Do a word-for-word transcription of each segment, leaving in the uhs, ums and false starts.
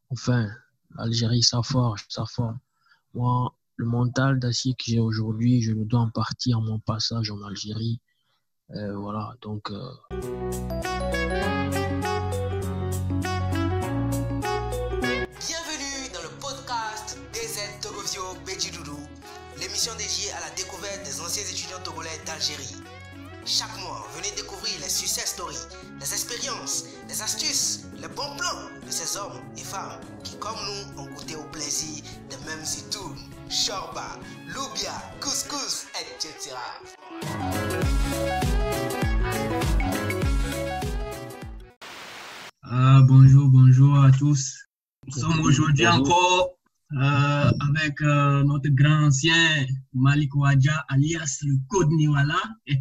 Enfin, l'Algérie, ça forge, ça forge. Moi, le mental d'acier que j'ai aujourd'hui, je le dois en partie à mon passage en Algérie. Euh, voilà, donc euh, Bienvenue dans le podcast D Z Togovio Bejidoudou, l'émission dédiée à la découverte des anciens étudiants togolais d'Algérie. Chaque mois, venez découvrir les success stories, les expériences, les astuces, les bons plans de ces hommes et femmes qui, comme nous, ont goûté au plaisir des mêmes zitoun, shorba, loubia, couscous, et cetera. Ah, bonjour, bonjour à tous. Nous sommes aujourd'hui bonjour. encore euh, avec euh, notre grand ancien Malik Ouadja, alias le Code Niwala.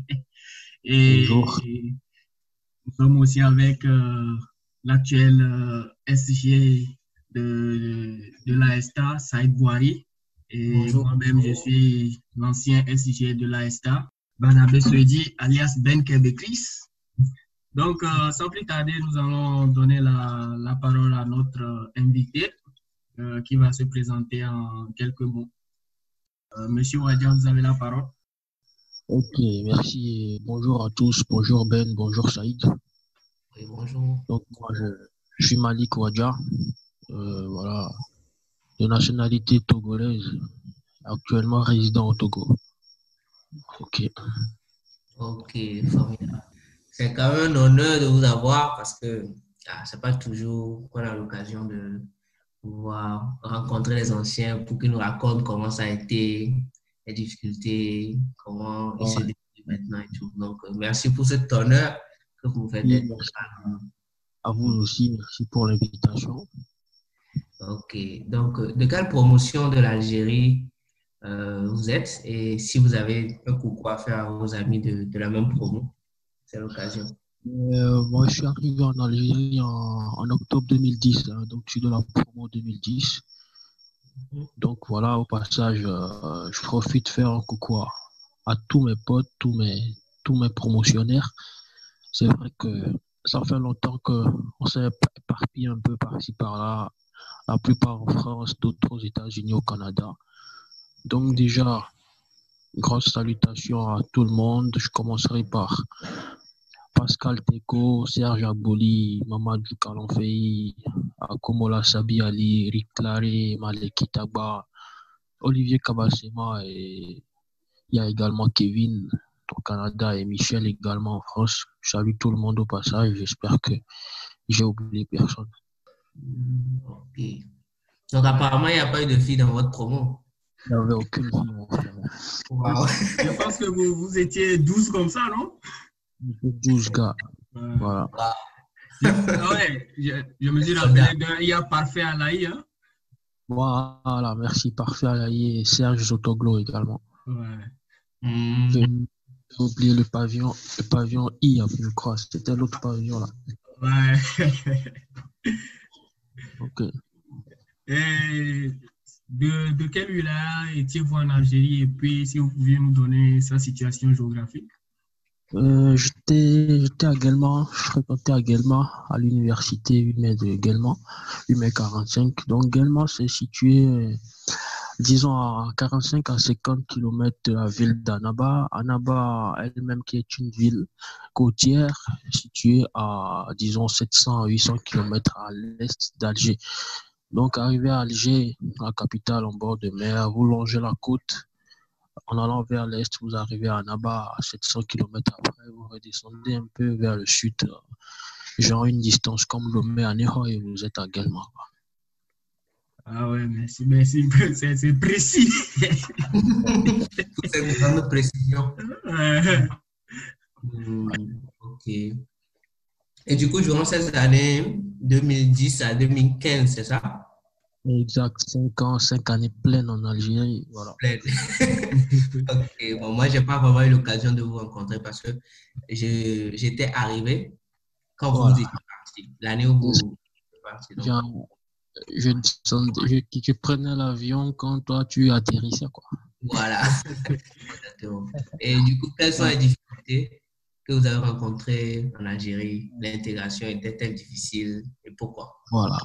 Et Bonjour. nous sommes aussi avec euh, l'actuel euh, S G de, de l'AESTA, Saïd Bouhari. Et Bonjour. moi-même, je suis l'ancien S G de l'AESTA, Banabé Swedi, alias Ben Kebekris. Donc, euh, sans plus tarder, nous allons donner la, la parole à notre euh, invité euh, qui va se présenter en quelques mots. Euh, Monsieur Ouadja, vous avez la parole. Ok, merci. Bonjour à tous. Bonjour Ben, bonjour Saïd. Oui, bonjour. Donc, moi, je, je suis Malik Ouadja, euh, voilà, de nationalité togolaise, actuellement résident au Togo. Ok. Ok, formidable. C'est quand même un honneur de vous avoir parce que ah, c'est pas toujours qu'on a l'occasion de pouvoir rencontrer les anciens pour qu'ils nous racontent comment ça a été, les difficultés, comment ils se Ouais. débrouillent maintenant et tout. Donc, euh, merci pour cet honneur que vous me faites Oui, d'être merci là. à vous aussi. Merci pour l'invitation. Ok, donc, euh, de quelle promotion de l'Algérie euh, vous êtes et si vous avez un coucou à faire à vos amis de, de la même promo, c'est l'occasion. Euh, moi, je suis arrivé en Algérie en, en octobre deux mille dix, hein, donc je suis de la promo deux mille dix. Donc voilà, au passage, euh, je profite de faire un coucou à, à tous mes potes, tous mes, tous mes promotionnaires. C'est vrai que ça fait longtemps qu'on s'est éparpillé un peu par-ci, par-là, la plupart en France, d'autres aux États-Unis, au Canada. Donc déjà, grosse salutation à tout le monde. Je commencerai par Pascal Teko, Serge Aboli, Mamadou Kalonfei, Akomola Sabi Ali, Rick Laré, Malek Kitagba, Olivier Kabassema et il y a également Kevin au Canada et Michel également en France. Je salue tout le monde au passage. J'espère que j'ai oublié personne. Ok. Donc, apparemment, il n'y a pas eu de filles dans votre promo. Il n'y avait aucune fille, mon frère. Wow. Je pense que vous, vous étiez douze comme ça, non? douze gars. Euh, Voilà. je, ouais, je, je me suis rappelé d'un I A parfait à l'A I. Hein? Voilà, merci. Parfait Alaï et Serge Zotoglo également. Ouais. Hmm. J'ai oublié le pavillon, le pavillon I, je crois. C'était l'autre pavillon là. Ouais. Ok. Et de, de quelle wilaya étiez-vous en Algérie et puis si vous pouviez nous donner sa situation géographique? Euh, j'étais, j'étais à Guelma, je fréquentais à Guelma, à l'université huit mai de Guelma, huit mai quarante-cinq. Donc Guelma, c'est situé, euh, disons, à quarante-cinq à cinquante kilomètres de la ville d'Annaba. Annaba elle-même qui est une ville côtière située à, disons, sept cents à huit cents kilomètres à l'est d'Alger. Donc arrivé à Alger, la capitale en bord de mer, vous longez la côte. En allant vers l'est, vous arrivez à Annaba à sept cents kilomètres après, vous redescendez un peu vers le sud, euh, genre une distance comme Lomé à Neho et vous êtes à Guelma. Ah ouais, merci, merci, c'est, c'est précis. Toutes ces grandes précisions. Ouais. Hmm. Ok. Et du coup, durant ces années deux mille dix à deux mille quinze, c'est ça? Exact, cinq ans, cinq années pleines en Algérie, voilà. Plein. Ok. Bon, moi, je n'ai pas vraiment eu l'occasion de vous rencontrer parce que je, j'étais arrivé quand vous Voilà. étiez parti, l'année où vous étiez parti. Donc, Genre, je, descendais- je, je prenais l'avion quand toi tu atterrissais, quoi. voilà. Exactement. Et du coup, quelles sont Ouais. les difficultés que vous avez rencontrées en Algérie? L'intégration était-elle difficile et pourquoi? Voilà.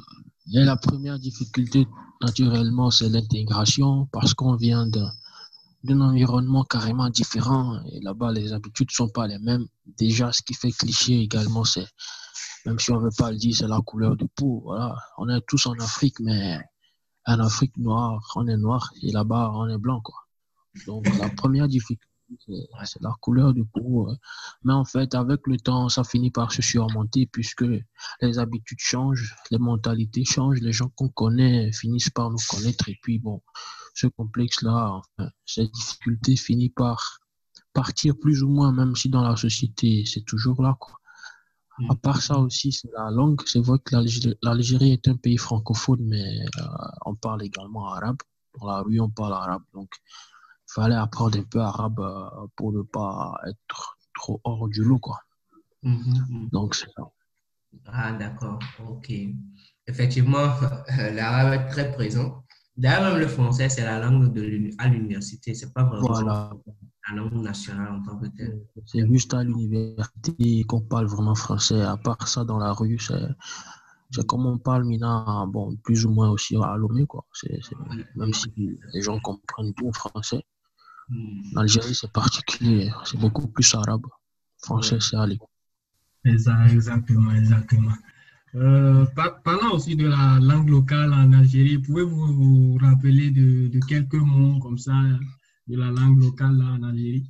Et la première difficulté, naturellement, c'est l'intégration parce qu'on vient d'un, d'un environnement carrément différent et là-bas, les habitudes ne sont pas les mêmes. Déjà, ce qui fait cliché également, c'est, même si on ne veut pas le dire, c'est la couleur de peau. Voilà. On est tous en Afrique, mais en Afrique noire, on est noir et là-bas, on est blanc, quoi. Donc, la première difficulté, c'est c'est la couleur de peau. euh. Mais en fait, avec le temps, ça finit par se surmonter puisque les habitudes changent, les mentalités changent, les gens qu'on connaît finissent par nous connaître. Et puis, bon, ce complexe-là, enfin, cette difficulté finit par partir plus ou moins, même si dans la société, c'est toujours là, quoi. À part ça aussi, c'est la langue. C'est vrai que l'Algérie l'Algérie est un pays francophone, mais euh, on parle également arabe. Dans la rue, on parle arabe. Donc, il fallait apprendre un peu arabe euh, pour ne pas être trop hors du lot, quoi. Mhm. Donc, c'est ça. Ah, d'accord. OK. Effectivement, l'arabe est très présent. D'ailleurs, même le français, c'est la langue de l'uni- à l'université. C'est pas vraiment Voilà. la langue nationale en tant que telle. C'est juste à l'université qu'on parle vraiment français. À part ça, dans la rue, c'est c'est comme on parle maintenant, bon, plus ou moins aussi à Lomé, quoi. C'est, c'est- même si les gens comprennent bien français. Hmm. En Algérie, c'est particulier. C'est beaucoup plus arabe. Français, c'est à l'école. Exa- Exactement, exactement. Euh, par- parlant aussi de la langue locale en Algérie, pouvez-vous vous rappeler de, de quelques mots comme ça de la langue locale là, en Algérie?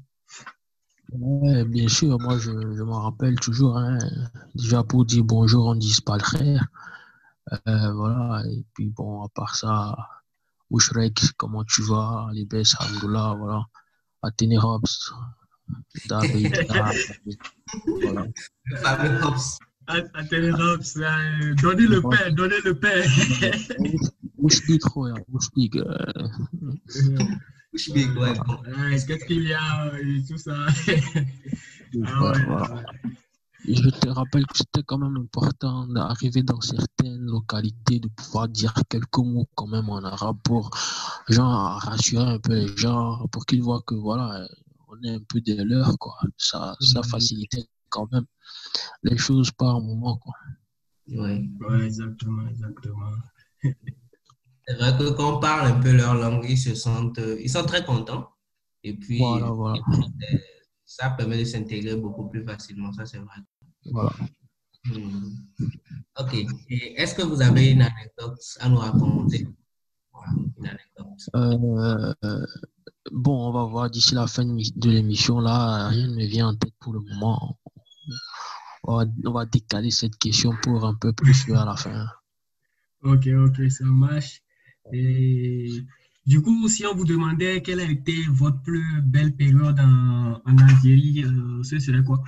Ouais, bien sûr, moi, je, je m'en rappelle toujours, hein. Déjà, pour dire bonjour, on dit pas le frère. Euh, voilà. Et puis, bon, à part ça, Oushrek, comment tu vas? Les Bess, Alhamdoulilah, voilà. Athénée Robs, David, ah, David, voilà. Le fameux Hobbes. Attends, donnez le pain, donnez le pain. Oushpik, ouais, Oushpik, euh, Big, ouais, bon. Ouais, qu'est-ce qu'il y a et tout ça? Ah ouais, ouais. voilà. Et je te rappelle que c'était quand même important d'arriver dans certaines localités, de pouvoir dire quelques mots quand même en arabe pour genre, rassurer un peu les gens, pour qu'ils voient que voilà, on est un peu des leurs, quoi. Ça, ça facilitait quand même les choses par moment, quoi. Ouais. Ouais, exactement, exactement. C'est vrai que quand on parle un peu leur langue, ils se sentent, euh, ils sont très contents. Et puis, Voilà, voilà, euh, ça permet de s'intégrer beaucoup plus facilement, ça c'est vrai. voilà. Hmm. Ok. Et est-ce que vous avez une anecdote à nous raconter? Voilà, une anecdote. Euh, euh, bon, on va voir d'ici la fin de mi- de l'émission, là, rien ne me vient en tête pour le moment. On va, on va décaler cette question pour un peu plus vers la fin. Ok, ok, ça marche. Et du coup, si on vous demandait quelle a été votre plus belle période en, en Algérie, euh, ce serait quoi?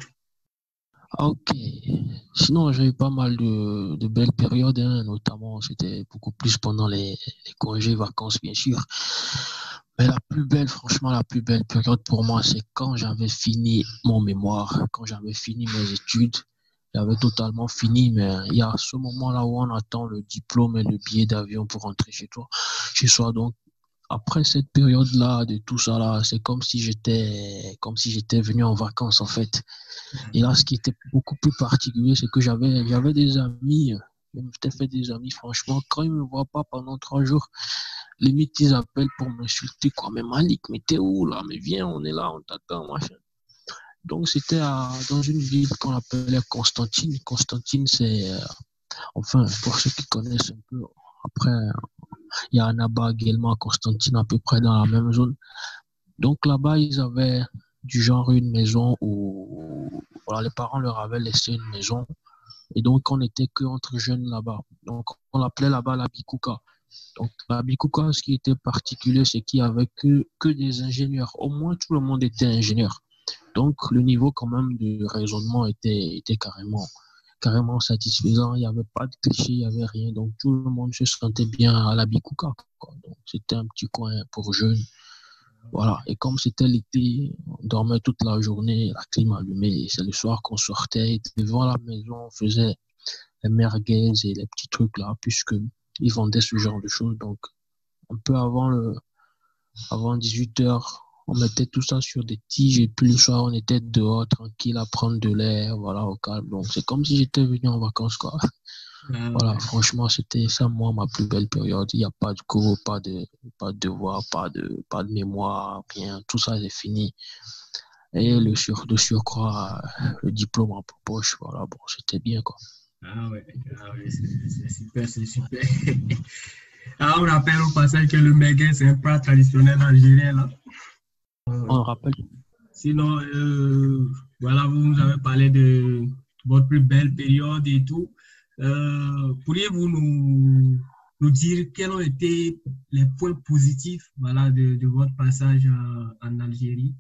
Ah, ok. Sinon, j'ai eu pas mal de, de belles périodes, hein, notamment, c'était beaucoup plus pendant les, les congés, vacances, bien sûr. Mais la plus belle, franchement, la plus belle période pour moi, c'est quand j'avais fini mon mémoire, quand j'avais fini mes études. J'avais totalement fini, mais il y a ce moment-là où on attend le diplôme et le billet d'avion pour rentrer chez toi, chez soi. Donc, après cette période-là, de tout ça là, c'est comme si j'étais, comme si j'étais venu en vacances, en fait. Et là, ce qui était beaucoup plus particulier, c'est que j'avais, j'avais des amis, je m'étais fait des amis, franchement, quand ils me voient pas pendant trois jours, limite, ils appellent pour m'insulter, quoi. Mais Malik, mais t'es où, là? Mais viens, on est là, on t'attend, machin. Donc, c'était à- dans une ville qu'on appelait Constantine. Constantine, c'est, euh, enfin, pour ceux qui connaissent un peu, après, il y a Annaba également, Constantine, à peu près dans la même zone. Donc, là-bas, ils avaient du genre une maison où, voilà, les parents leur avaient laissé une maison. Et donc, on n'était qu'entre jeunes là-bas. Donc, on l'appelait là-bas la Bikuka. Donc, la Bikuka, ce qui était particulier, c'est qu'il n'y avait que, que des ingénieurs. Au moins, tout le monde était ingénieur. Donc, le niveau quand même de raisonnement était, était carrément, carrément satisfaisant. Il n'y avait pas de clichés, il n'y avait rien. Donc, tout le monde se sentait bien à la Bikuka, quoi. Donc, c'était un petit coin pour jeunes. Voilà. Et comme c'était l'été, on dormait toute la journée, la clim allumée. Et c'est le soir qu'on sortait. Devant la maison, on faisait les merguez et les petits trucs là, puisque ils vendaient ce genre de choses. Donc, un peu avant le, avant dix-huit heures, on mettait tout ça sur des tiges et puis le soir, on était dehors, tranquille, à prendre de l'air, voilà, au calme. Donc, c'est comme si j'étais venu en vacances, quoi. Ah, Voilà, ouais. franchement, c'était ça, moi, ma plus belle période. Il n'y a pas de cours, pas de, pas de devoirs, pas de, pas de mémoire, rien. Tout ça, c'est fini. Et le sur, de surcroît, euh, le diplôme en poche, voilà, bon, c'était bien, quoi. Ah ouais, ah ouais, c'est c'est super, c'est super. Ah, on rappelle au passage que le mégué, c'est un plat traditionnel algérien, là. On rappelle, Sinon, euh, voilà, vous nous avez parlé de votre plus belle période et tout. Euh, pourriez-vous nous, nous dire quels ont été les points positifs, voilà, de, de votre passage à- en Algérie?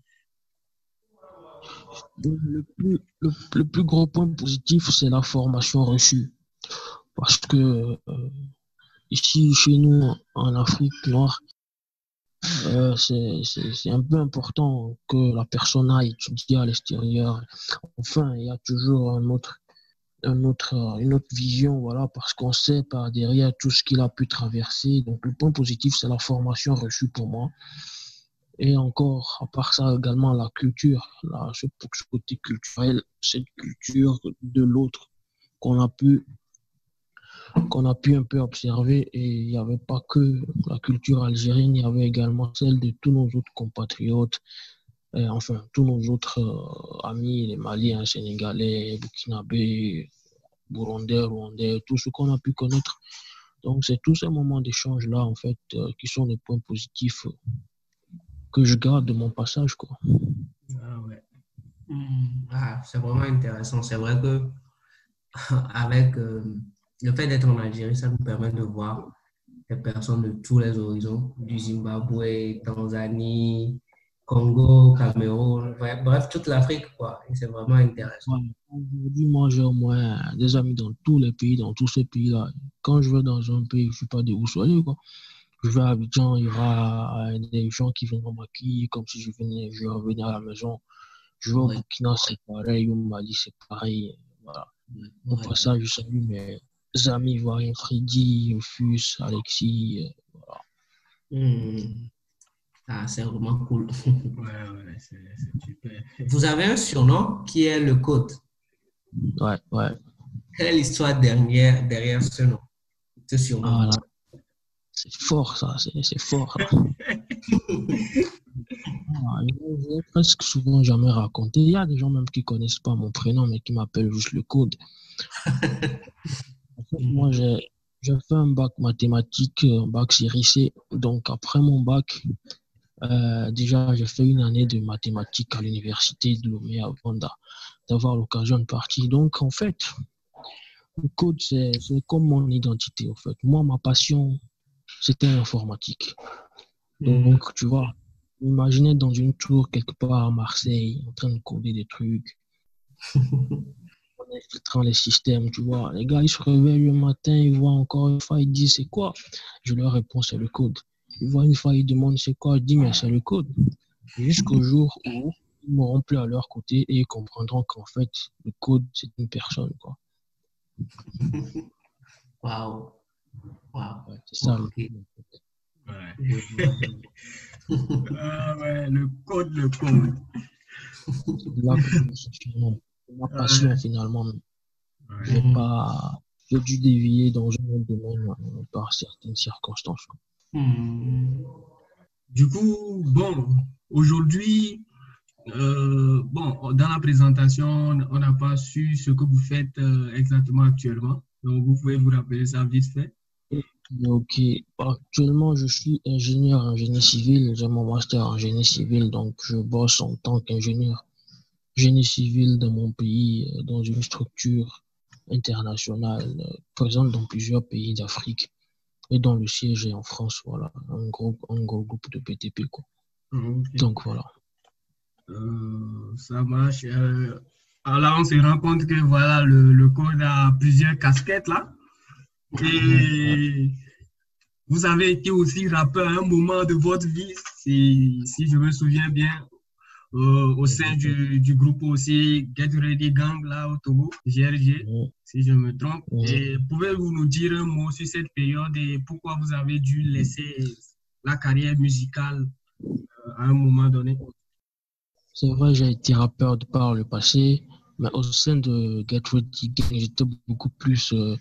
le plus, le, le plus gros point positif, c'est la formation reçue. Parce que euh, ici, chez nous, en Afrique noire, euh, c'est, c'est, c'est un peu important que la personne aille étudier à l'extérieur. Enfin, il y a toujours un autre, un autre, euh, une autre vision, voilà, parce qu'on sait par derrière tout ce qu'il a pu traverser. Donc, le point positif, c'est la formation reçue pour moi. Et encore, à part ça, également la culture, là, ce, ce côté culturel, cette culture de l'autre qu'on a pu, qu'on a pu un peu observer. Et il n'y avait pas que la culture algérienne, il y avait également celle de tous nos autres compatriotes, et enfin, tous nos autres euh, amis, les Maliens, Sénégalais, Burkinabés, Burundais, Rwandais, tout ce qu'on a pu connaître. Donc, c'est tous ces moments d'échange-là, en fait, euh, qui sont des points positifs euh, que je garde de mon passage, quoi. Ah ouais. Hmm, ah, c'est vraiment intéressant. C'est vrai que avec euh, le fait d'être en Algérie, ça nous permet de voir des personnes de tous les horizons, du Zimbabwe, Tanzanie, Congo, Cameroun, ouais, bref, toute l'Afrique, quoi. Et c'est vraiment intéressant. Ouais. Aujourd'hui, moi, j'ai au moins des amis dans tous les pays, dans tous ces pays-là. Quand je vais dans un pays, je ne suis pas de où soyez, quoi. Je vais à Abidjan, il y aura euh, des gens qui viendront m'accueillir comme si je venais, je revenais à la maison. Je vais au Oui, Burkina, c'est pareil. Au Mali, c'est pareil. Voilà. Au oui. passage, je salue mes amis ivoiriens, Freddy, Rufus, Alexis. euh, Voilà. Hmm. Ah, c'est vraiment cool. Ouais, ouais, c'est c'est super. Vous avez un surnom qui est le Code. Ouais, ouais. Quelle est l'histoire derrière, derrière ce nom, ce surnom? Ah, là, c'est fort, ça. C'est c'est fort, là. Ah, je l'ai presque souvent jamais raconté. Il y a des gens même qui connaissent pas mon prénom, mais qui m'appellent juste le code. En fait, moi, Mhm. j'ai j'ai fait un bac mathématiques, un bac série C. Donc, après mon bac, euh, déjà, j'ai fait une année de mathématiques à l'université de Lomé avant d'a- d'avoir l'occasion de partir. Donc, en fait, le code, c'est c'est comme mon identité, en fait. Moi, ma passion, c'était l'informatique. Mhm. Donc, tu vois, imaginez dans une tour quelque part à Marseille, en train de coder des trucs, en infiltrant les systèmes, tu vois. Les gars, ils se réveillent le matin, ils voient encore une faille, ils disent c'est quoi? Je leur réponds c'est le code. Ils voient une faille, ils demandent c'est quoi? Je dis mais c'est le code. Jusqu'au jour où ils m'auront plus à leur côté et ils comprendront qu'en fait, le code, c'est une personne, quoi. Waouh, waouh, Ouais, c'est ça le ok. code, en fait. Ouais. Je vois, je vois. Ah ouais, le code, le code. C'est de là que je me suis fait, non, c'est ma passion Ouais, finalement. J'ai ouais. Mhm. pas, j'ai dû dévier dans un autre domaine euh, par certaines circonstances, quoi. Mhm. Du coup, bon, aujourd'hui, euh, bon, dans la présentation, on n'a pas su ce que vous faites euh, exactement actuellement. Donc, vous pouvez vous rappeler ça vite fait. Ok, actuellement je suis ingénieur en génie civil, j'ai mon master en génie civil, donc je bosse en tant qu'ingénieur génie civil dans mon pays, euh, dans une structure internationale euh, présente dans plusieurs pays d'Afrique et dont le siège est en France, voilà, un gros, un gros groupe de B T P, quoi. Ok. Donc voilà. Euh, ça marche. Euh, alors là, on se rend compte que voilà, le, le code a plusieurs casquettes là. Ouais. Et vous avez été aussi rappeur à un moment de votre vie, si, si je me souviens bien, euh, au sein du, du groupe aussi Get Ready Gang là au Togo, G R G, Mhm. si je me trompe. Mhm. Et pouvez-vous nous dire un mot sur cette période et pourquoi vous avez dû laisser la carrière musicale euh, à un moment donné? C'est vrai, j'ai été rappeur de par le passé, mais au sein de Get Ready Gang, j'étais beaucoup plus euh,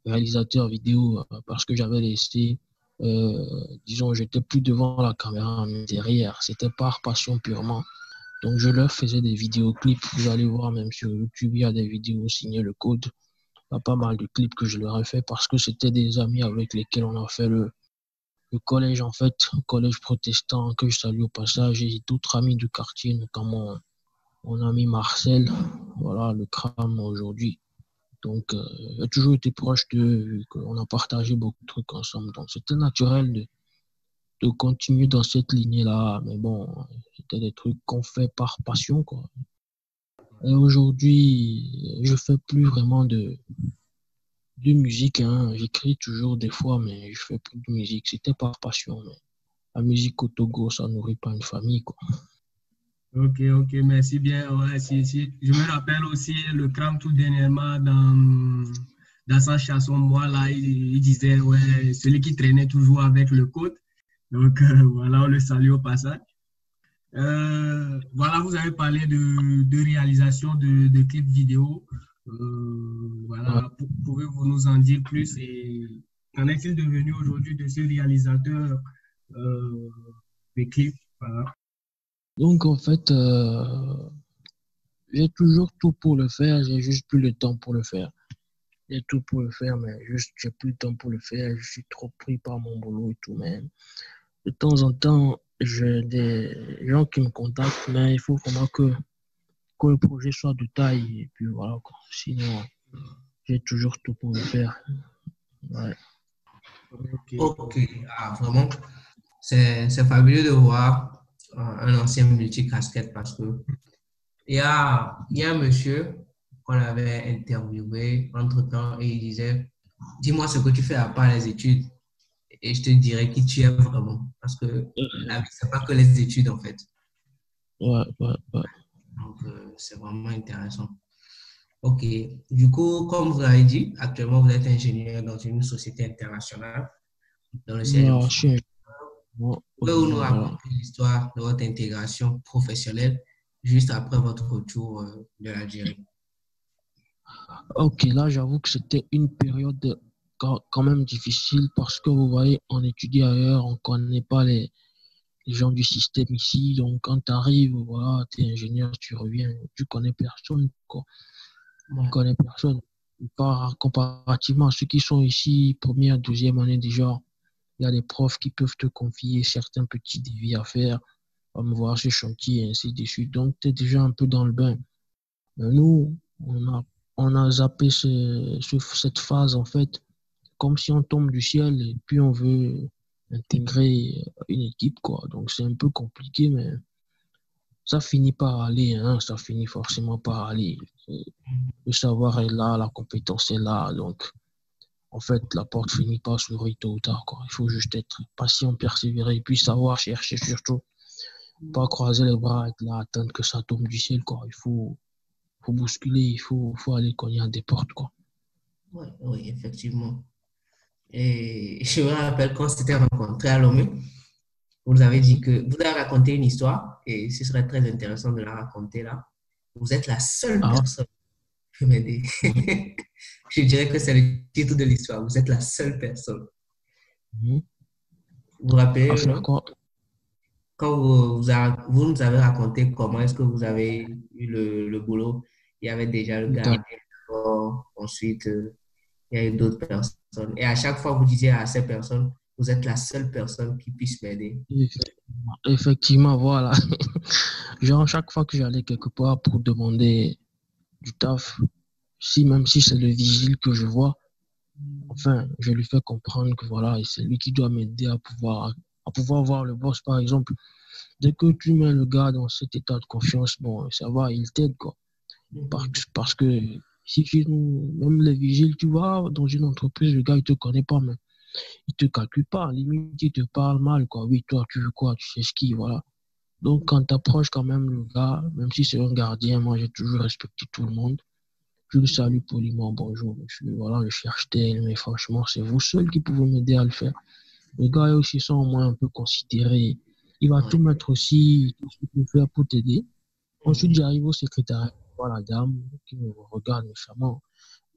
réalisateur vidéo euh, parce que j'avais laissé, euh, disons, j'étais plus devant la caméra, mais derrière. C'était par passion purement. Donc, je leur faisais des vidéoclips. Vous allez voir, même sur YouTube, il y a des vidéos signées le code. Il y a pas mal de clips que je leur ai fait parce que c'était des amis avec lesquels on a fait le, le collège, en fait, un collège protestant que je salue au passage. Et d'autres amis du quartier, notamment mon ami Marcel, voilà, le crâne aujourd'hui. Donc, euh, j'ai toujours été proche d'eux, vu qu'on a partagé beaucoup de trucs ensemble. Donc, c'était naturel de, de continuer dans cette lignée-là. Mais bon, c'était des trucs qu'on fait par passion, quoi. Et aujourd'hui, je fais plus vraiment de, de musique, hein. J'écris toujours des fois, mais je fais plus de musique. C'était par passion, mais la musique au Togo, ça nourrit pas une famille, quoi. Ok, ok, merci bien. Ouais, si, si. Je me rappelle aussi le Cram tout dernièrement dans, dans sa chanson, moi, là, il, il disait, ouais, celui qui traînait toujours avec le code. Donc, euh, voilà, on le salue au passage. Euh, voilà, vous avez parlé de, de réalisation de, de clips vidéo. Euh, Ouais. voilà, pouvez-vous nous en dire plus et qu'en est-il devenu aujourd'hui de ce réalisateur euh, des clips? Voilà. Donc, en fait, euh, j'ai toujours tout pour le faire, j'ai juste plus le temps pour le faire. J'ai tout pour le faire, mais juste, j'ai plus le temps pour le faire. Je suis trop pris par mon boulot et tout, mais de temps en temps, j'ai des gens qui me contactent, mais il faut vraiment que, que le projet soit de taille, et puis voilà, quoi. Sinon, j'ai toujours tout pour le faire. Ouais. Ok. Ok, ah, vraiment, c'est c'est fabuleux de voir euh, un ancien multicasquette parce que il y a, il y a un monsieur qu'on avait interviewé entre-temps et il disait, dis-moi ce que tu fais à part les études et je te dirai qui tu es vraiment parce que la vie, c'est pas que les études en fait. Ouais, ouais, ouais. Donc, euh, c'est vraiment intéressant. Ok, du coup, comme vous l'avez dit, actuellement, vous êtes ingénieur dans une société internationale dans le siège en Voilà, je France. suis un- ouais, Pouvez-vous nous voilà. raconter l'histoire de votre intégration professionnelle juste après votre retour euh, de l'Algérie? Ok, là, j'avoue que c'était une période quand quand même difficile parce que vous voyez, on étudie ailleurs, on connaît pas les, les gens du système ici. Donc, quand tu arrives, voilà, tu es ingénieur, tu reviens, tu connais personne, quoi. Tu Ouais. connais personne. Par, comparativement à ceux qui sont ici, première, deuxième année déjà, il y a des profs qui peuvent te confier certains petits défis à faire, comme voir ce chantier, et ainsi de suite. Donc, tu es déjà un peu dans le bain. Mais nous, on a, on a zappé ce, ce- cette phase, en fait, comme si on tombe du ciel et puis on veut intégrer une équipe, quoi. Donc, c'est un peu compliqué, mais ça finit par aller, hein. Ça finit forcément par aller. Le savoir est là, la compétence est là. Donc, en fait, la porte finit par s'ouvrir tôt ou tard, quoi. Il faut juste être patient, persévérer et puis savoir chercher surtout. Pas croiser les bras, être là, attendre que ça tombe du ciel, quoi. Il faut, faut bousculer, il faut, faut aller cogner à des portes, quoi. Oui, oui, effectivement. Et je me rappelle quand on s'était rencontrés à Lomé, vous avez dit Mhm. que vous avez raconté une histoire et ce serait très intéressant de la raconter là. Vous êtes la seule Ah, personne qui peut m'aider. Je dirais que c'est le titre de l'histoire. Vous êtes la seule personne. mhm. Vous vous À rappelez, faire non? quoi? Quand vous, vous, a- vous nous avez raconté comment est-ce que vous avez eu le, le boulot, il y avait déjà le D'accord. gardien, ensuite euh, il y a eu d'autres personnes. Et à chaque fois, vous disiez à ces personnes, vous êtes la seule personne qui puisse m'aider. Effectivement, effectivement, voilà. Genre, chaque fois que j'allais quelque part pour demander du taf, si même si c'est le vigile que je vois, enfin, je lui fais comprendre que voilà, et c'est lui qui doit m'aider à pouvoir, à pouvoir voir le boss, par exemple. Dès que tu mets le gars dans cet état de confiance, bon, ça va, il t'aide, quoi. Parce, Mhm. parce que si tu nous, même les vigiles, tu vois, dans une entreprise, le gars, il te connaît pas, mais il te calcule pas. Limite, il te parle mal, quoi. Oui, toi, tu veux quoi? Tu sais ce qui, voilà. Donc, quand tu approches quand même le gars, même si c'est un gardien, moi, j'ai toujours respecté tout le monde. Je le salue poliment, bonjour, monsieur. Voilà, je cherche tel, mais franchement, c'est vous seul qui pouvez m'aider à le faire. Le gars est aussi ça, au moins un peu considéré. Il va Ouais. tout mettre aussi, tout ce qu'il peut faire pour t'aider. Ensuite, Mhm. j'arrive au secrétariat, voilà la dame qui me regarde méchamment.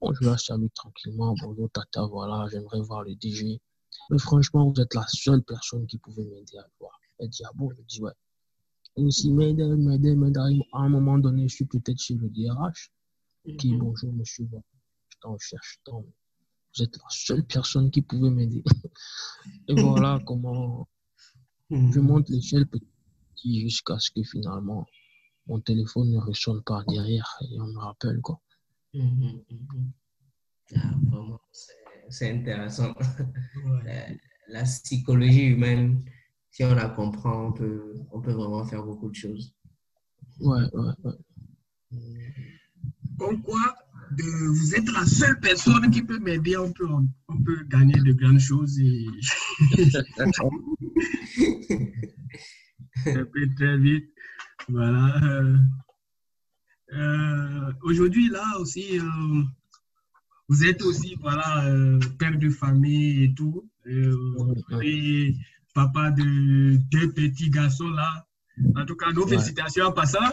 Bon, je la salue tranquillement. Bonjour, tata, voilà, j'aimerais voir le D J. Mais franchement, vous êtes la seule personne qui pouvait m'aider à le voir. Elle dit, ah bon, je dis, ouais. Et aussi, m'aider, m'aider, m'aider. À un moment donné, je suis peut-être chez le D R H. Qui, Mhm. bonjour, monsieur, je t'en cherche tant. Vous êtes la seule personne qui pouvait m'aider. Et voilà comment je Mhm. monte l'échelle petit jusqu'à ce que finalement, mon téléphone ne ressonne pas derrière et on me rappelle, quoi. Mhm. Mhm. Ah, vraiment, c'est c'est intéressant. Ouais. La, la psychologie humaine, si on la comprend, on peut, on peut vraiment faire beaucoup de choses. Ouais, ouais, ouais. Comme quoi, de, vous êtes la seule personne qui peut m'aider, on peut, on, on peut gagner de grandes choses et ça peut très vite. Voilà. Euh, euh, aujourd'hui, là aussi, euh, vous êtes aussi, voilà, euh, père de famille et tout. Euh, et papa de deux petits garçons là. En tout cas, nos Ouais. félicitations en passant.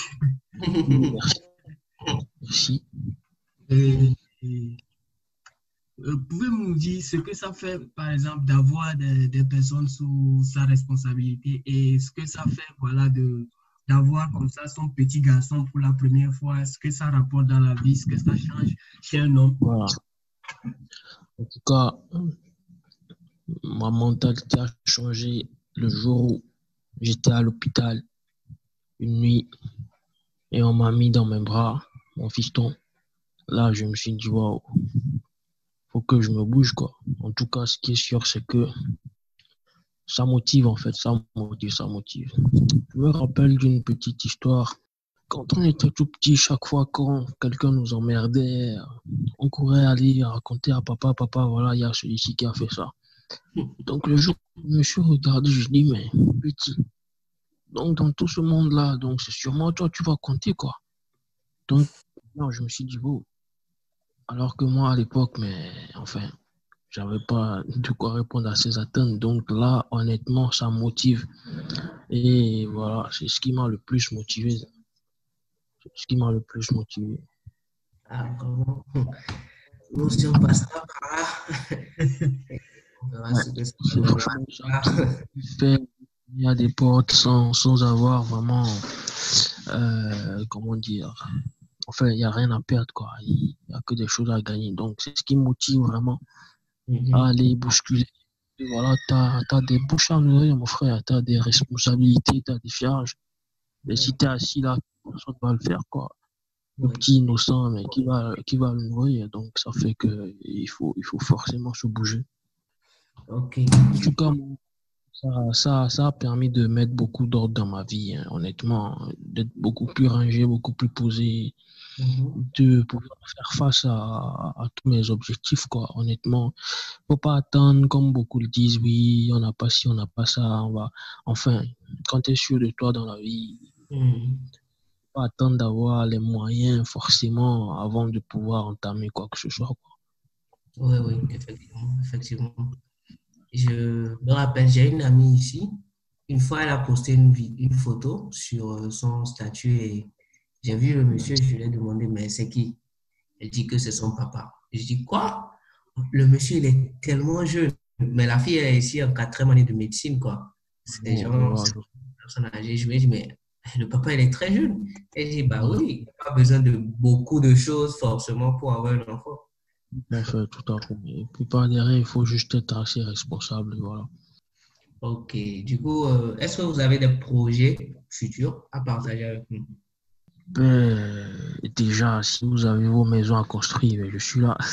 Merci. Merci. Et, et, euh, pouvez-vous nous dire ce que ça fait, par exemple, d'avoir des, des personnes sous sa responsabilité et ce que ça fait, voilà, de, d'avoir comme ça son petit garçon pour la première fois, ce que ça rapporte dans la vie, ce que ça change chez un homme? Voilà. En tout cas, ma mentalité a changé le jour où j'étais à l'hôpital une nuit et on m'a mis dans mes bras, mon fiston. Là, je me suis dit, waouh, faut que je me bouge, quoi. En tout cas, ce qui est sûr, c'est que ça motive, en fait, ça motive, ça motive. Je me rappelle d'une petite histoire. Quand on était tout petit, chaque fois quand quelqu'un nous emmerdait, on courait aller raconter à papa, papa, voilà, il y a celui-ci qui a fait ça. Donc le jour où je me suis regardé, je dis, mais petit, donc dans tout ce monde-là, donc c'est sûrement toi, tu vas compter, quoi. Donc, non, je me suis dit, oh, alors que moi, à l'époque, mais enfin, j'avais pas de quoi répondre à ces attentes. Donc là, honnêtement, ça motive. Et voilà, c'est ce qui m'a le plus motivé. C'est ce qui m'a le plus motivé. Ah, vraiment. Nous, si on passera par là, on verra Ouais, ce que ça c'est donnera. franchement ça qui fait il y a des portes sans, sans avoir vraiment, euh, comment dire, enfin, il n'y a rien à perdre, quoi. Il n'y a que des choses à gagner. Donc, c'est ce qui me motive vraiment à Mhm. aller bousculer. Et voilà, tu as des bouches à nourrir, mon frère, tu as des responsabilités, tu as des charges. Et si tu es assis là, personne ne va le faire, quoi. Le Oui. petit innocent, mais qui va, qui va le nourrir. Donc, ça fait qu'il faut, il faut forcément se bouger. Ok. En tout cas, ça, ça, ça a permis de mettre beaucoup d'ordre dans ma vie, hein, honnêtement, d'être beaucoup plus rangé, beaucoup plus posé, Mhm. de pouvoir faire face à, à tous mes objectifs, quoi. Honnêtement, faut pas attendre, comme beaucoup le disent, oui, on n'a pas ci, on n'a pas ça, on va. Enfin, quand tu es sûr de toi dans la vie, Mhm. faut pas attendre d'avoir les moyens forcément avant de pouvoir entamer quoi que ce soit, quoi. Oui, oui, effectivement, effectivement. Je me rappelle, j'ai une amie ici. Une fois, elle a posté une, vi- une photo sur euh, son statut et j'ai vu le monsieur, je lui ai demandé, mais c'est qui? Elle dit que c'est son papa. Je dis, quoi? Le monsieur, il est tellement jeune. Mais la fille, elle est ici en quatrième année de médecine, quoi. C'est des Bon, je gens, vois, c'est je- une personne âgée. Je lui ai dit, mais le papa, il est très jeune. Elle dit, bah voilà. oui, il n'y a pas besoin de beaucoup de choses forcément pour avoir un enfant. Tout à fait, tout à fait. Et puis par derrière, il faut juste être assez responsable, voilà. Ok, du coup, euh, est-ce que vous avez des projets futurs à partager avec nous? Ben, déjà, si vous avez vos maisons à construire, ben, je suis là.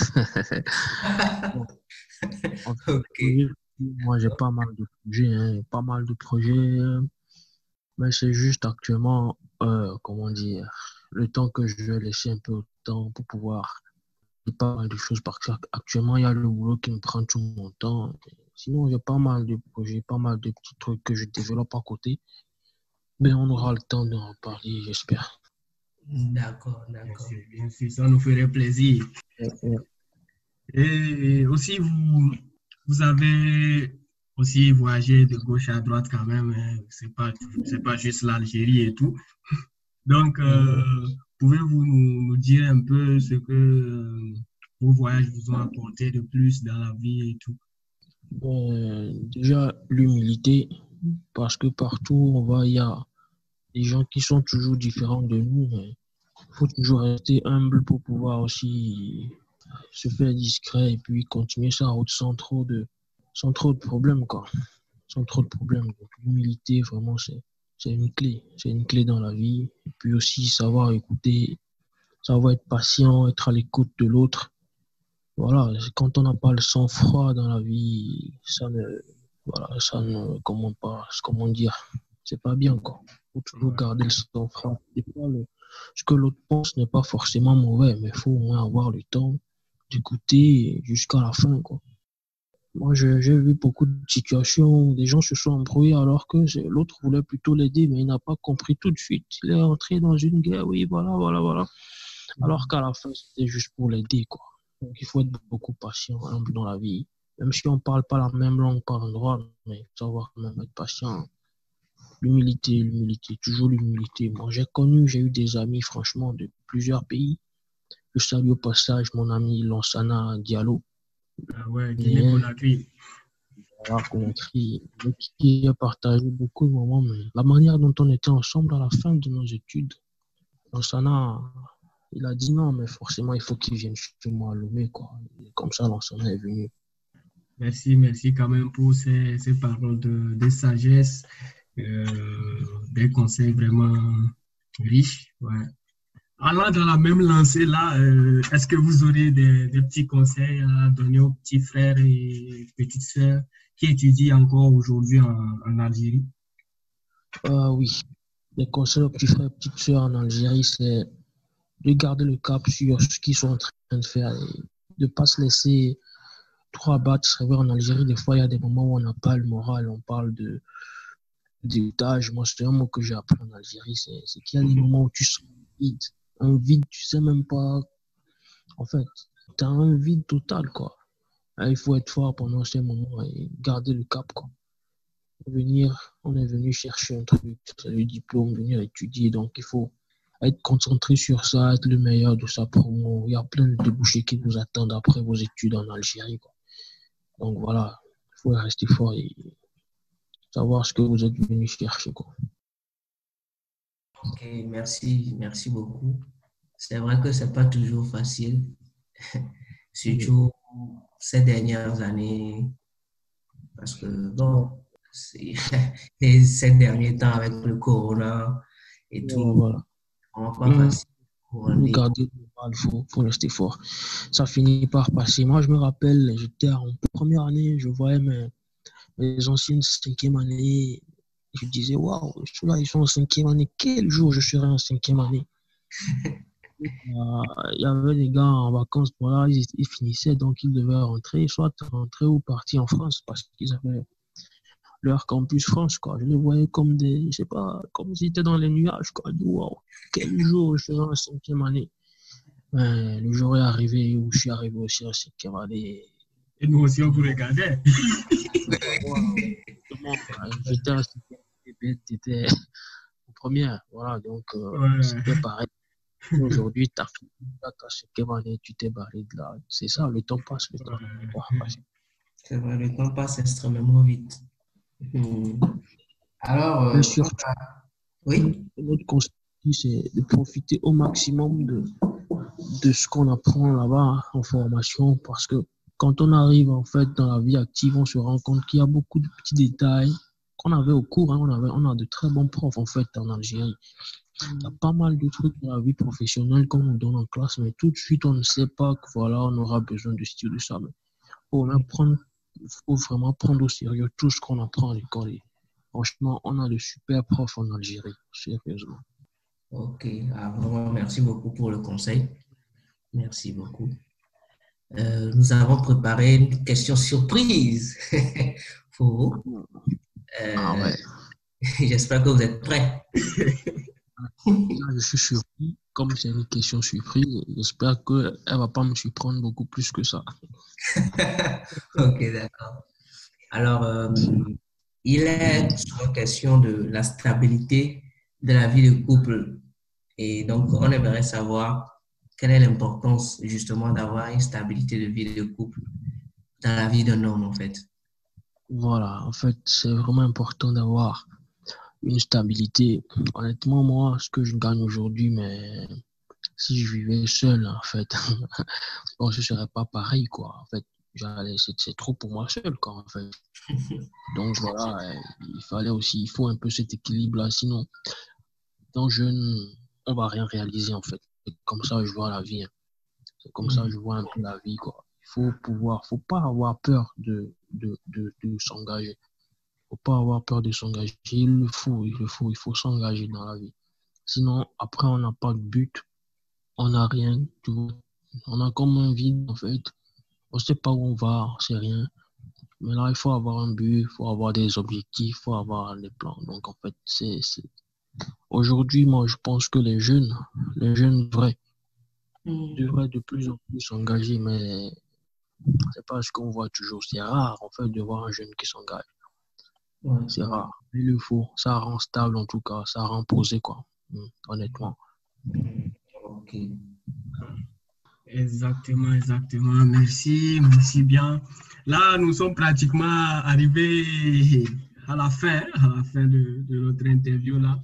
Bon, en fait, Ok, projet, moi, j'ai pas mal de projets, hein, pas mal de projets, mais c'est juste actuellement, euh, comment dire, le temps que je vais laisser un peu au temps pour pouvoir faire pas mal de choses parce qu'actuellement, il y a le boulot qui me prend tout mon temps. Sinon, j'ai pas mal de projets, pas mal de petits trucs que je développe à côté. Mais on aura le temps d'en reparler, j'espère. d'accord, Bien d'accord. sûr, bien sûr, ça nous ferait plaisir. Ouais, ouais. Et aussi, vous, vous avez aussi voyagé de gauche à droite quand même. Hein. C'est pas, c'est pas juste l'Algérie et tout. Donc, euh, Mhm. pouvez-vous nous, nous dire un peu ce que, vos voyages vous ont apporté de plus dans la vie et tout? Euh, déjà, l'humilité, parce que partout où on va, il y a des gens qui sont toujours différents de nous, mais il faut toujours rester humble pour pouvoir aussi se faire discret et puis continuer sa route sans trop de, sans trop de problèmes, quoi. Sans trop de problèmes. Donc, l'humilité, vraiment, c'est, c'est une clé. C'est une clé dans la vie. Et puis aussi, savoir écouter, savoir être patient, être à l'écoute de l'autre. Voilà, quand on n'a pas le sang-froid dans la vie, ça ne, voilà, ça ne, comment pas, comment dire, c'est pas bien, quoi. Il faut toujours garder le sang-froid. Des fois, le, ce que l'autre pense n'est pas forcément mauvais, mais il faut au moins avoir le temps d'écouter jusqu'à la fin, quoi. Moi, je- j'ai vu beaucoup de situations où des gens se sont embrouillés alors que c'est- l'autre voulait plutôt l'aider, mais il n'a pas compris tout de suite. Il est entré dans une guerre, oui, voilà, voilà, voilà. Alors qu'à la fin, c'était juste pour l'aider, quoi. Donc, il faut être beaucoup patient, humble dans la vie. Même si on ne parle pas la même langue par endroit, mais il faut savoir quand même être patient. L'humilité, l'humilité, toujours l'humilité. Moi, j'ai connu, j'ai eu des amis, franchement, de plusieurs pays. Je salue au passage mon ami Lansana Diallo, Ah ouais, guinéen, Guinée-Conakry. voilà, Conakry, avec qui a partagé beaucoup de moments, mais la manière dont on était ensemble à la fin de nos études, Lansana, il a dit non, mais forcément, il faut qu'il vienne chez moi à Lomé, quoi. Et comme ça, Lansana est venu. Merci, merci quand même pour ces, ces paroles de, de sagesse, euh, des conseils vraiment riches. Ouais. Allant dans la même lancée là, euh, est-ce que vous aurez des, des petits conseils à donner aux petits frères et petites sœurs qui étudient encore aujourd'hui en, en Algérie? Ah oui, les conseils aux petits frères et petites sœurs en Algérie, c'est de garder le cap sur ce qu'ils sont en train de faire et de ne pas se laisser trop abattre. C'est vrai, en Algérie, des fois, il y a des moments où on n'a pas le moral, on parle de d'héritage. Moi, c'est un mot que j'ai appris en Algérie, c'est c'est qu'il y a des moments où tu sens un vide, un vide, tu sais même pas, en fait, tu as un vide total, quoi. Ah, il faut être fort pendant ces moments et garder le cap, quoi. Venir, on est venu chercher un truc, c'est le diplôme, venir étudier, donc il faut être concentré sur ça, être le meilleur de sa promo. Il y a plein de débouchés qui nous attendent après vos études en Algérie, quoi. Donc voilà, il faut rester fort et savoir ce que vous êtes venu chercher, quoi. Ok, merci, merci beaucoup. C'est vrai que c'est pas toujours facile, surtout ces dernières années, parce que bon, c'est- et ces derniers temps avec le corona et Voilà, tout, voilà. vraiment pas Hum, facile pour Faut aller. garder le moral, faut, faut rester fort. Ça finit par passer. Moi, je me rappelle, j'étais en première année, je voyais mes, mes anciennes cinquième année. Je disais, waouh, ceux-là, ils sont en cinquième année. Quel jour je serai en cinquième année? Euh, Il y avait des gars en vacances, voilà, ils, ils finissaient, donc ils devaient rentrer, soit rentrer ou partir en France parce qu'ils avaient leur campus France, quoi. Je les voyais comme des, je sais pas, comme s'ils étaient dans les nuages, quoi. Je dis, waouh, quel jour je serai en cinquième année. Ben, le jour est arrivé où je suis arrivé aussi en cinquième année. Et nous aussi, on Tout vous le monde, regardait. waouh, tout le monde, euh, j'étais en cinquième année, t'étais en première, voilà, donc euh, Ouais, c'était pareil. Aujourd'hui, tu as fini ta cinquième année, tu t'es barré de là. C'est ça, le temps passe, le temps passe. ouais. C'est vrai, le temps passe extrêmement vite. Hmm. Alors, Mais euh, surtout, oui, notre conseil, c'est de profiter au maximum de, de ce qu'on apprend là-bas en formation parce que quand on arrive en fait dans la vie active, on se rend compte qu'il y a beaucoup de petits détails qu'on avait au cours. Hein, on, avait, on a de très bons profs en fait en Algérie. Il y a pas mal de trucs dans la vie professionnelle qu'on nous donne en classe, mais tout de suite, on ne sait pas que voilà, on aura besoin de ci ou de ça. Mais faut même prendre, faut vraiment prendre au sérieux tout ce qu'on apprend à l'école. Et franchement, on a de super profs en Algérie, sérieusement. ok. Ah, vraiment, merci beaucoup pour le conseil. Merci beaucoup. Euh, nous avons préparé une question surprise pour vous. Ah Euh, ouais. j'espère que vous êtes prêts. Là, je suis surpris. Comme c'est une question surprise, j'espère qu'elle ne va pas me surprendre beaucoup plus que ça. Ok, d'accord. Alors, euh, il est souvent question de la stabilité de la vie de couple. Et donc, on aimerait savoir quelle est l'importance justement d'avoir une stabilité de vie de couple dans la vie d'un homme en fait? Voilà, en fait, c'est vraiment important d'avoir une stabilité. Honnêtement, moi, ce que je gagne aujourd'hui, mais si je vivais seul, en fait, bon, ce serait pas pareil, quoi. En fait, j'allais, c'est, c'est trop pour moi seul, quoi, en fait. Donc voilà, euh, il fallait aussi, il faut un peu cet équilibre-là, sinon, étant jeune, on va rien réaliser, en fait. C'est comme ça que je vois la vie, hein. C'est comme ça que je vois un peu la vie, quoi. Il faut pouvoir, faut pas avoir peur de, de, de, de s'engager. Faut pas avoir peur de s'engager. Il le faut, il le faut, il faut s'engager dans la vie. Sinon, après, on n'a pas de but, on n'a rien, tu vois. On a comme un vide, en fait. On sait pas où on va, on sait rien. Mais là, il faut avoir un but, il faut avoir des objectifs, il faut avoir des plans. Donc, en fait, c'est, c'est... Aujourd'hui, moi, je pense que les jeunes, les jeunes devraient, devraient de plus en plus s'engager, mais c'est pas ce qu'on voit toujours. C'est rare, en fait, de voir un jeune qui s'engage. Ouais. C'est rare. Il le faut. Ça rend stable, en tout cas. Ça rend posé, quoi. Mmh, honnêtement. Ok. Exactement, exactement. Merci, merci bien. Là, nous sommes pratiquement arrivés à la fin, à la fin de, de notre interview là.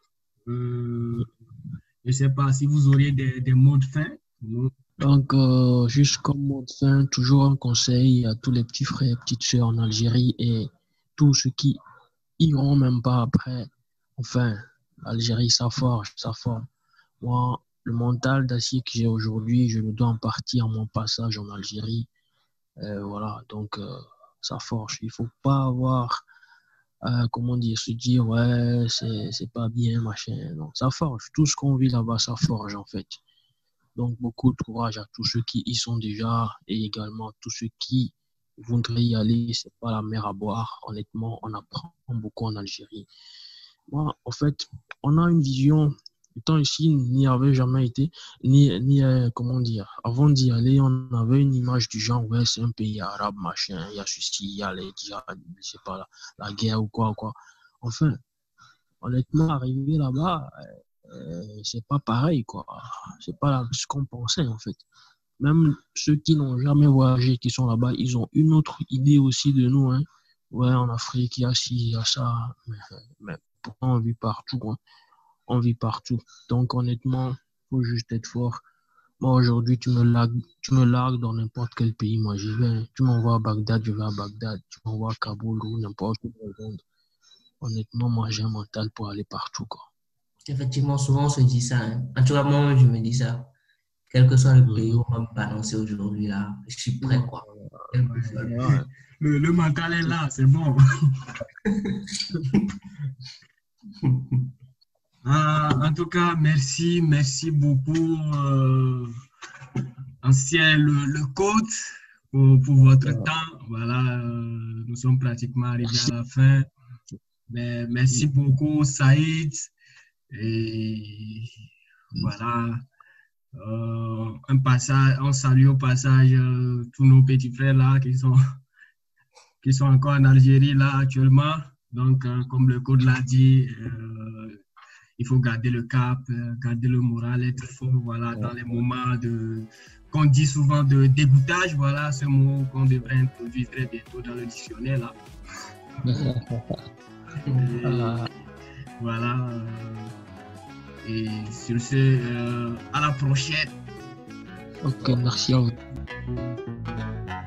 Euh, je ne sais pas si vous auriez des, des mots de fin. Donc, euh, juste comme mot de fin, toujours un conseil à tous les petits frères et petites sœurs en Algérie et tous ceux qui iront même pas après. Enfin, l'Algérie, ça forge, ça forme. Moi, le mental d'acier que j'ai aujourd'hui, je le dois en partie à mon passage en Algérie. Euh, voilà, donc euh, ça forge. Il ne faut pas avoir, euh, comment dire, se dire, ouais, c'est, c'est pas bien, machin. Non, ça forge. Tout ce qu'on vit là-bas, ça forge en fait. Donc, beaucoup de courage à tous ceux qui y sont déjà et également tous ceux qui voudraient y aller. C'est pas la mer à boire. Honnêtement, on apprend beaucoup en Algérie. Moi, en fait, on a une vision. Étant ici, n'y avait jamais été, ni, ni euh, comment dire, avant d'y aller, on avait une image du genre, ouais, c'est un pays arabe, machin, il y a ceci, il y a les djihad, je sais pas, la, la guerre ou quoi, quoi. Enfin, honnêtement, arriver là-bas, euh, c'est pas pareil, quoi. C'est pas ce qu'on pensait, en fait. Même ceux qui n'ont jamais voyagé, qui sont là-bas, ils ont une autre idée aussi de nous, hein. Ouais, en Afrique, il y a ci, il y a ça, mais, mais pourtant, on vit partout, hein. On vit partout. Donc, honnêtement, il faut juste être fort. Moi, aujourd'hui, tu me largues, tu me largues dans n'importe quel pays, moi, j'y vais. Tu m'envoies à Bagdad, je vais à Bagdad. Tu m'envoies à Kaboul ou n'importe où dans le monde. Honnêtement, moi, j'ai un mental pour aller partout, quoi. Effectivement, souvent on se dit ça, hein. En tout cas, moi, je me dis ça. Quel que soit le pays où on va me balancer aujourd'hui, là, je suis prêt, quoi. Quel que soit le... Ouais. Le, le mental est là, c'est bon. Ah, en tout cas, merci, merci beaucoup, euh, ancien le, le coach, pour, pour votre ouais. temps. Voilà, euh, nous sommes pratiquement arrivés merci. à la fin. Mais merci beaucoup, Saïd. Et voilà, euh, un passage, on salue au passage euh, tous nos petits frères là qui sont, qui sont encore en Algérie là actuellement. Donc, euh, comme le code l'a dit, euh, il faut garder le cap, euh, garder le moral, être fort, voilà, dans les moments de, qu'on dit souvent de dégoûtage, voilà, ce mot qu'on devrait introduire très bientôt dans le dictionnaire là. Et, voilà. Euh, et sur ce, euh, à la prochaine. Ok, merci à vous.